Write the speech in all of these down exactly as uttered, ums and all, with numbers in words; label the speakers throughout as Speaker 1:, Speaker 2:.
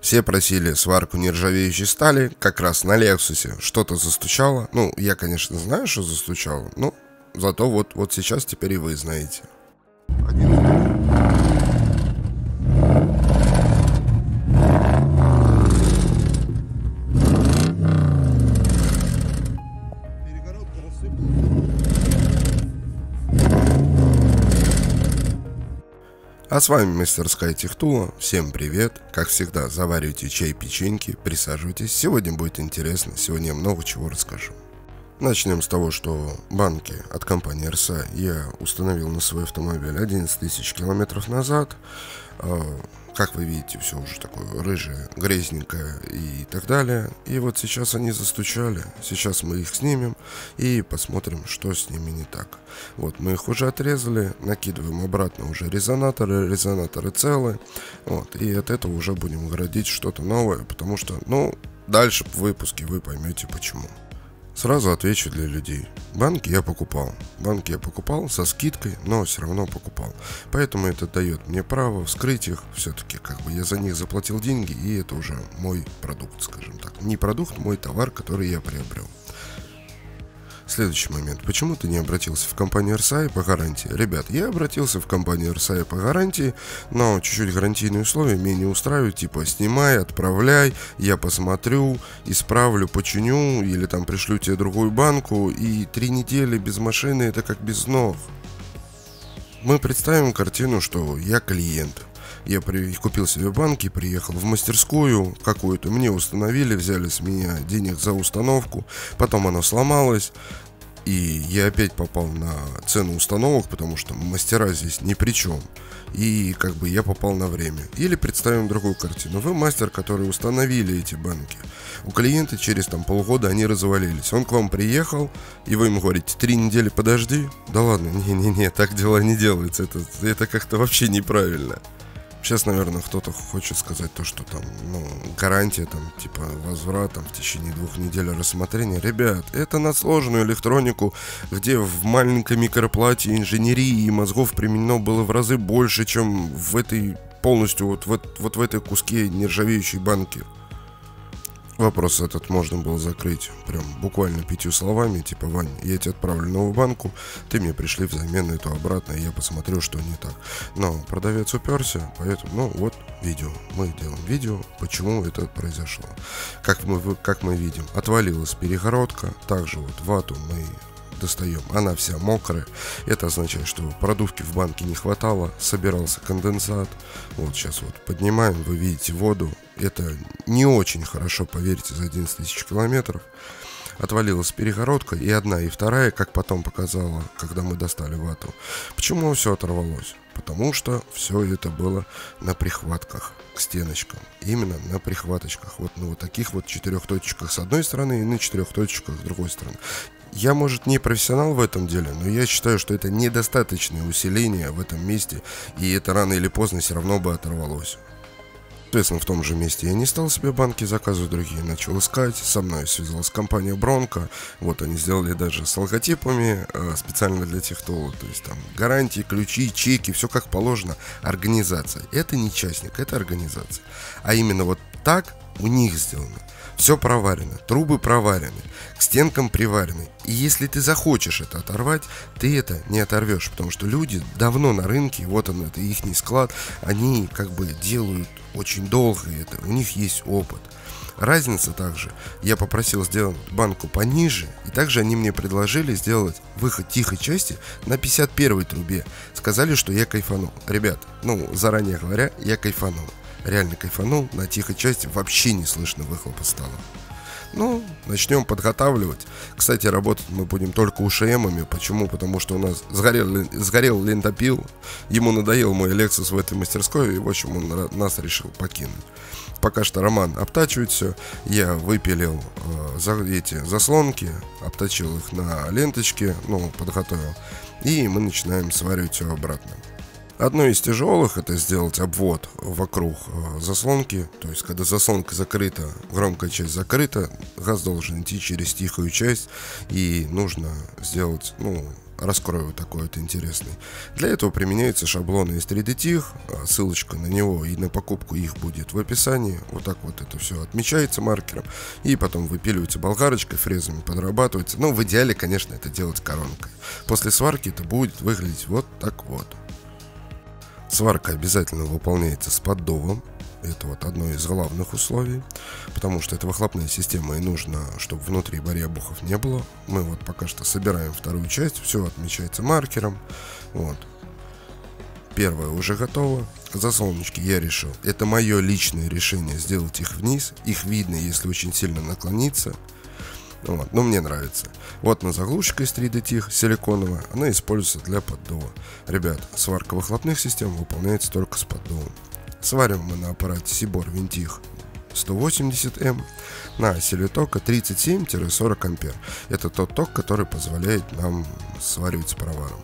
Speaker 1: Все просили сварку нержавеющей стали, как раз на Лексусе что-то застучало. Ну, я, конечно, знаю, что застучало, но зато вот, вот сейчас теперь и вы знаете. А с вами мастерская Техтула. Всем привет. Как всегда, заваривайте чай, печеньки, присаживайтесь. Сегодня будет интересно, сегодня я много чего расскажу. Начнем с того, что банки от компании эр эс эй я установил на свой автомобиль одиннадцать тысяч километров назад. Как вы видите, все уже такое рыжее, грязненькое и так далее. И вот сейчас они застучали. Сейчас мы их снимем и посмотрим, что с ними не так. Вот мы их уже отрезали, накидываем обратно уже резонаторы, резонаторы целые. Вот, и от этого уже будем градить что-то новое, потому что, ну, дальше в выпуске вы поймете почему. Сразу отвечу для людей. Банки я покупал. Банки я покупал со скидкой, но все равно покупал. Поэтому это дает мне право вскрыть их. Все-таки как бы я за них заплатил деньги, и это уже мой продукт, скажем так. Не продукт, мой товар, который я приобрел. Следующий момент. Почему ты не обратился в компанию эр эс эй по гарантии? Ребят, я обратился в компанию эр эс эй по гарантии, но чуть-чуть гарантийные условия меня не устраивают. Типа, снимай, отправляй, я посмотрю, исправлю, починю, или там пришлю тебе другую банку. И три недели без машины — это как без ног. Мы представим картину, что я клиент. Я при... купил себе банки, приехал в мастерскую какую-то, мне установили, взяли с меня денег за установку, потом оно сломалось, и я опять попал на цену установок, потому что мастера здесь ни при чем, и как бы я попал на время. Или представим другую картину. Вы мастер, который установили эти банки. У клиента через там полгода они развалились. Он к вам приехал, и вы ему говорите: три недели подожди. Да ладно, не-не-не, так дела не делаются. Это, это как-то вообще неправильно. Сейчас, наверное, кто-то хочет сказать то, что там, ну, гарантия, там, типа, возврат, там, в течение двух недель рассмотрения. Ребят, это на сложную электронику, где в маленькой микроплате инженерии и мозгов применено было в разы больше, чем в этой, полностью, вот, вот, вот в этой куске нержавеющей банки. Вопрос этот можно было закрыть прям буквально пятью словами, типа: Вань, я тебе отправлю новую банку, ты мне пришли взамен эту обратно, и я посмотрю, что не так. Но продавец уперся, поэтому, ну вот, видео. Мы делаем видео, почему это произошло. Как мы, как мы видим, отвалилась перегородка, также вот вату мы достаем, она вся мокрая. Это означает, что продувки в банке не хватало, собирался конденсат. Вот сейчас вот поднимаем, вы видите воду. Это не очень хорошо, поверьте, за одиннадцать тысяч километров. Отвалилась перегородка, и одна, и вторая, как потом показала, когда мы достали вату. Почему все оторвалось? Потому что все это было на прихватках к стеночкам. Именно на прихваточках. Вот на вот таких вот четырех точках с одной стороны и на четырех точках с другой стороны. Я, может, не профессионал в этом деле, но я считаю, что это недостаточное усиление в этом месте, и это рано или поздно все равно бы оторвалось. Соответственно, в том же месте я не стал себе банки заказывать другие, начал искать. Со мной связалась компания Бронко. Вот они сделали даже с логотипами э, специально для Техтула. То есть там гарантии, ключи, чеки, все как положено. Организация. Это не частник, это организация. А именно вот так у них сделано. Все проварено, трубы проварены, к стенкам приварены. И если ты захочешь это оторвать, ты это не оторвешь, потому что люди давно на рынке, вот он, это ихний склад, они как бы делают очень долго это, у них есть опыт. Разница также, я попросил сделать банку пониже, и также они мне предложили сделать выход тихой части на пятьдесят первой трубе. Сказали, что я кайфанул. Ребят, ну, заранее говоря, я кайфанул. Реально кайфанул, на тихой части вообще не слышно выхлопа стало. Ну, начнем подготавливать. Кстати, работать мы будем только УШМами. Почему? Потому что у нас сгорел, сгорел лентопил. Ему надоел мой Lexus в этой мастерской, и в общем он нас решил покинуть. Пока что Роман обтачивает все. Я выпилил э, за, эти заслонки, обточил их на ленточке, ну, подготовил. И мы начинаем сваривать все обратно. Одно из тяжелых — это сделать обвод вокруг э, заслонки. То есть, когда заслонка закрыта, громкая часть закрыта, газ должен идти через тихую часть. И нужно сделать, ну, раскрою такой вот интересный. Для этого применяются шаблоны из три дэ тиг, ссылочка на него и на покупку их будет в описании. Вот так вот это все отмечается маркером и потом выпиливается болгарочкой, фрезами подрабатывается. Ну, в идеале, конечно, это делать коронкой. После сварки это будет выглядеть вот так вот. Сварка обязательно выполняется с поддувом. Это вот одно из главных условий, потому что это выхлопная система, и нужно, чтобы внутри барьябухов не было. Мы вот пока что собираем вторую часть, все отмечается маркером. Вот. Первая уже готова. Заслоночки я решил. Это мое личное решение сделать их вниз. Их видно, если очень сильно наклониться. Вот, но мне нравится. Вот на заглушка из три дэ тиг силиконовая, она используется для поддува. Ребят, сварка выхлопных систем выполняется только с поддувом. Сварим мы на аппарате Sibor Vintih сто восемьдесят эм на силе тока тридцать семь - сорок ампер. Это тот ток, который позволяет нам сваривать с пароваром.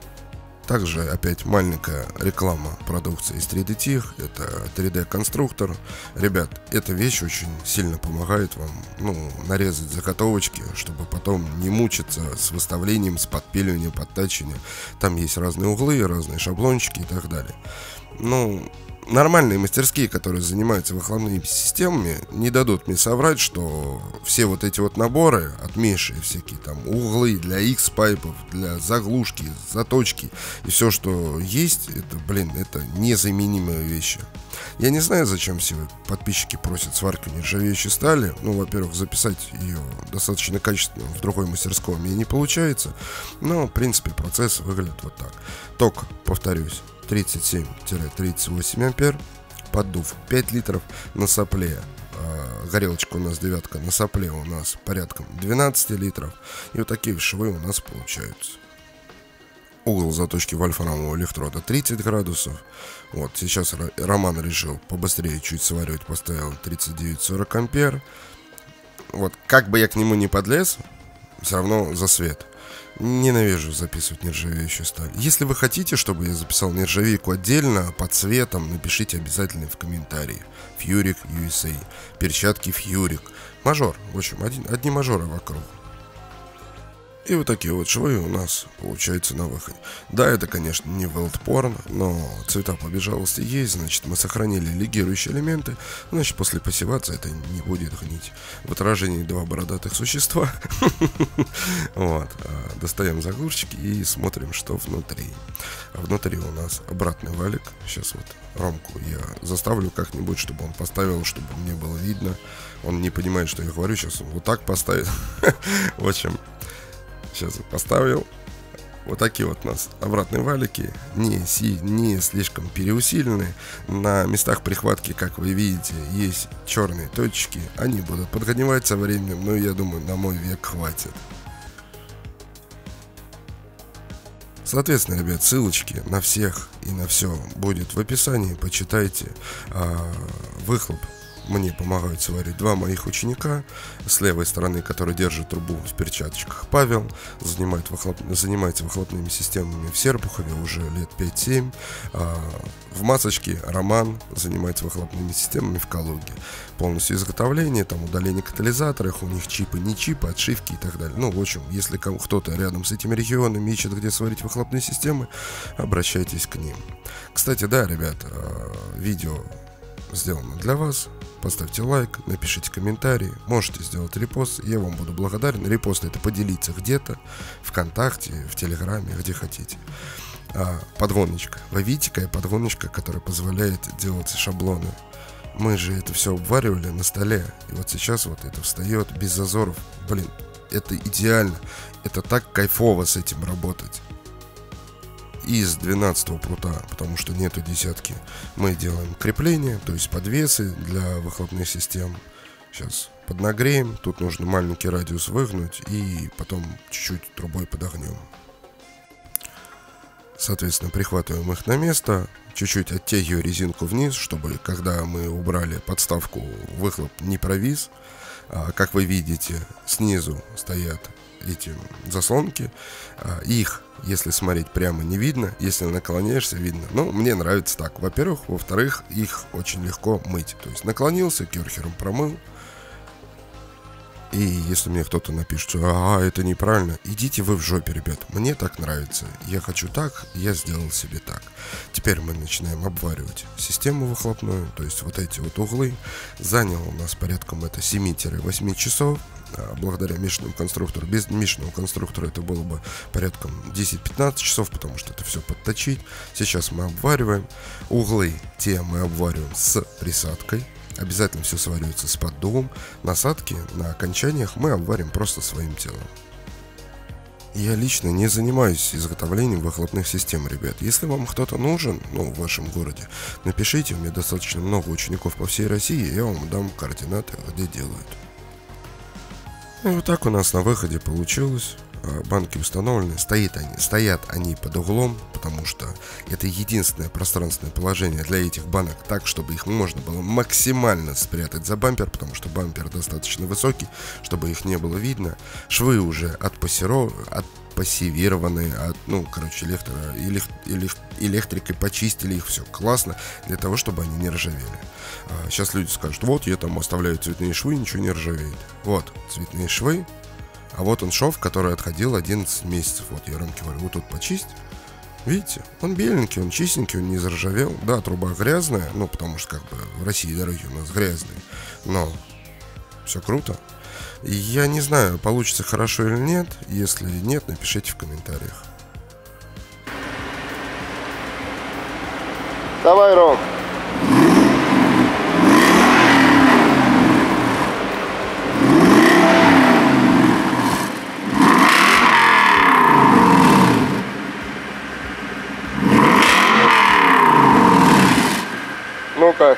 Speaker 1: Также опять маленькая реклама продукции из три дэ тиг. Это три дэ конструктор. Ребят, эта вещь очень сильно помогает вам, ну, нарезать заготовочки, чтобы потом не мучиться с выставлением, с подпиливанием, подтачиванием. Там есть разные углы, разные шаблончики и так далее. Ну, нормальные мастерские, которые занимаются выхлопными системами, не дадут мне соврать, что все вот эти вот наборы от Миши, всякие там углы для X-пайпов, для заглушки, заточки и все, что есть, это, блин, это незаменимые вещи. Я не знаю, зачем все подписчики просят сварку нержавеющей стали. Ну, во-первых, записать ее достаточно качественно в другой мастерской мне не получается. Но, в принципе, процесс выглядит вот так. Ток, повторюсь, тридцать семь - тридцать восемь ампер. Поддув пять литров на сопле. Горелочка у нас девятка, на сопле у нас порядком двенадцать литров. И вот такие швы у нас получаются. Угол заточки вольфрамового электрода тридцать градусов. Вот сейчас Роман решил побыстрее чуть сваривать, поставил тридцать девять - сорок ампер. Вот как бы я к нему не подлез, все равно засвет. Ненавижу записывать нержавеющую сталь. Если вы хотите, чтобы я записал нержавейку отдельно, по цветам, напишите обязательно в комментарии. Furyk ю эс эй. Перчатки Furyk. Мажор. В общем, один, одни мажоры вокруг. И вот такие вот швы у нас получаются на выходе. Да, это, конечно, не велдпорн, но цвета по безжалости есть, значит, мы сохранили легирующие элементы, значит, после пассивации это не будет гнить. В отражении два бородатых существа. Вот. Достаем заглушечки и смотрим, что внутри. А внутри у нас обратный валик. Сейчас вот Ромку я заставлю как-нибудь, чтобы он поставил, чтобы мне было видно. Он не понимает, что я говорю, сейчас он вот так поставит. В общем... Сейчас я поставил. Вот такие вот у нас обратные валики. Не, си, не слишком переусиленные. На местах прихватки, как вы видите, есть черные точки. Они будут подгнивать со временем, но я думаю, на мой век хватит. Соответственно, ребят, ссылочки на всех и на все будет в описании. Почитайте. А, выхлоп мне помогают сварить два моих ученика. С левой стороны, который держит трубу в перчаточках, Павел. Занимает выхлоп... Занимается выхлопными системами в Серпухове уже лет пять-семь. А в Масочке Роман занимается выхлопными системами в Калуге. Полностью изготовление, там удаление катализаторов, у них чипы, не чипы, отшивки и так далее. Ну, в общем, если кто-то рядом с этими регионами ищет, где сварить выхлопные системы, обращайтесь к ним. Кстати, да, ребят, видео сделано для вас. Поставьте лайк, напишите комментарий, можете сделать репост, я вам буду благодарен. Репост — это поделиться где-то, ВКонтакте, в Телеграме, где хотите. А, подгоночка. Вы видите, какая подгоночка, которая позволяет делать шаблоны. Мы же это все обваривали на столе, и вот сейчас вот это встает без зазоров. Блин, это идеально, это так кайфово с этим работать. Из двенадцатого прута, потому что нету десятки, мы делаем крепления, то есть подвесы для выхлопных систем. Сейчас поднагреем, тут нужно маленький радиус выгнуть и потом чуть-чуть трубой подогнем. Соответственно, прихватываем их на место, чуть-чуть оттягиваю резинку вниз, чтобы когда мы убрали подставку, выхлоп не провис. А, как вы видите, снизу стоят эти заслонки, а, их, если смотреть прямо, не видно, если наклоняешься, видно. Ну, мне нравится так, во-первых. Во-вторых, их очень легко мыть. То есть наклонился, керхером промыл И если мне кто-то напишет, что ага, это неправильно, идите вы в жопе, ребят. Мне так нравится. Я хочу так, я сделал себе так. Теперь мы начинаем обваривать систему выхлопную, то есть вот эти вот углы. Заняло у нас порядком это семь-восемь часов. Благодаря мишному конструктору. Без мишного конструктора это было бы порядком десять-пятнадцать часов, потому что это все подточить. Сейчас мы обвариваем. Углы те мы обвариваем с присадкой. Обязательно все сваривается с поддувом. Насадки на окончаниях мы обварим просто своим телом. Я лично не занимаюсь изготовлением выхлопных систем, ребят. Если вам кто-то нужен, ну, в вашем городе, напишите, у меня достаточно много учеников по всей России, я вам дам координаты, где делают. И вот так у нас на выходе получилось. Банки установлены, стоят они, стоят они под углом, потому что это единственное пространственное положение для этих банок, так, чтобы их можно было максимально спрятать за бампер, потому что бампер достаточно высокий, чтобы их не было видно. Швы уже отпассеро... отпассивированы, от, ну, короче, электро... элек... Элек... электрикой почистили их, все классно, для того, чтобы они не ржавели. А сейчас люди скажут, вот, я там оставляю цветные швы, ничего не ржавеет. Вот, цветные швы. А вот он шов, который отходил одиннадцать месяцев. Вот я Ромке говорю, вот тут почисть. Видите, он беленький, он чистенький, он не заржавел. Да, труба грязная, ну, потому что как бы в России дороги у нас грязные. Но все круто. И я не знаю, получится хорошо или нет. Если нет, напишите в комментариях.
Speaker 2: Давай, Ром. Ну-ка.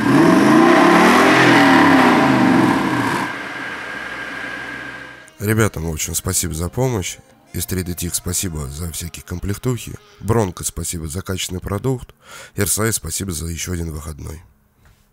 Speaker 1: Ребятам, в общем, спасибо за помощь. Из три дэ Тих спасибо за всякие комплектухи. Бронко спасибо за качественный продукт. эр эс ай спасибо за еще один выходной.